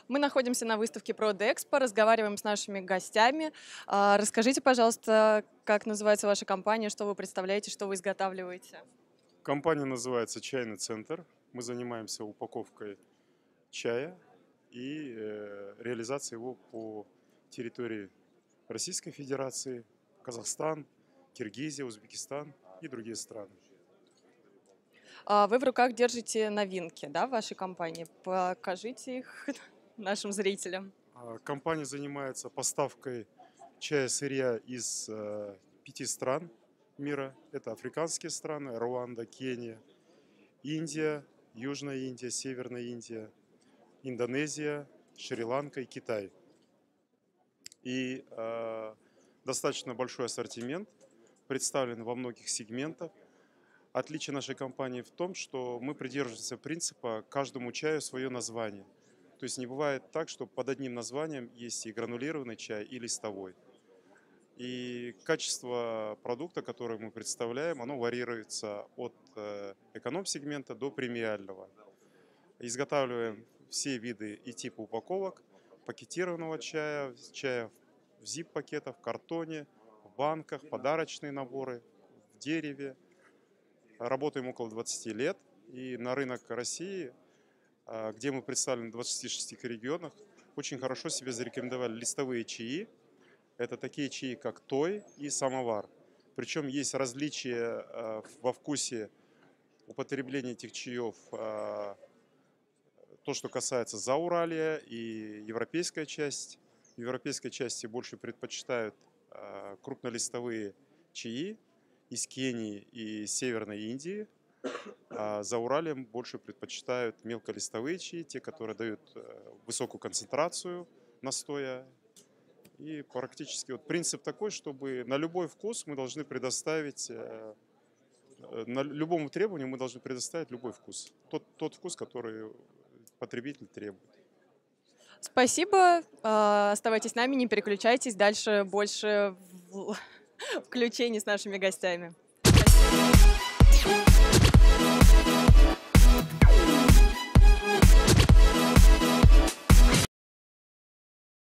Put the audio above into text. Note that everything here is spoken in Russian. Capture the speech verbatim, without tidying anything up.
Мы находимся на выставке ProdExpo, разговариваем с нашими гостями. А, Расскажите, пожалуйста, как называется ваша компания, что вы представляете, что вы изготавливаете? Компания называется «Чайный центр». Мы занимаемся упаковкой чая и э, реализацией его по территории Российской Федерации, Казахстан, Киргизия, Узбекистан и другие страны. А, Вы в руках держите новинки, да, в вашей компании? Покажите их нашим зрителям. А, Компания занимается поставкой чая сырья из э, пяти стран мира. Это африканские страны: Руанда, Кения, Индия, Южная Индия, Северная Индия, Индонезия, Шри-Ланка и Китай. И э, достаточно большой ассортимент, представлен во многих сегментах. Отличие нашей компании в том, что мы придерживаемся принципа каждому чаю свое название. То есть не бывает так, что под одним названием есть и гранулированный чай, и листовой. И качество продукта, который мы представляем, оно варьируется от э, эконом-сегмента до премиального. Изготавливаем все виды и типы упаковок: пакетированного чая, чая в зип-пакетах, в картоне, в банках, подарочные наборы, в дереве. Работаем около двадцати лет, и на рынок России, а, где мы представлены в двадцати шести регионах, очень хорошо себя зарекомендовали листовые чаи. Это такие чаи, как той и самовар. Причем есть различия а, во вкусе употребления этих чаев. а, То, что касается Зауралья и европейская часть. В европейской части больше предпочитают а, крупнолистовые чаи из Кении и Северной Индии. А за Уралем больше предпочитают мелколистовые чаи, те, которые дают э, высокую концентрацию настоя. И практически вот принцип такой, чтобы на любой вкус мы должны предоставить, э, э, на любому требованию мы должны предоставить любой вкус. Тот, тот вкус, который потребитель требует. Спасибо. А, Оставайтесь с нами, не переключайтесь. Дальше больше в- включений с нашими гостями.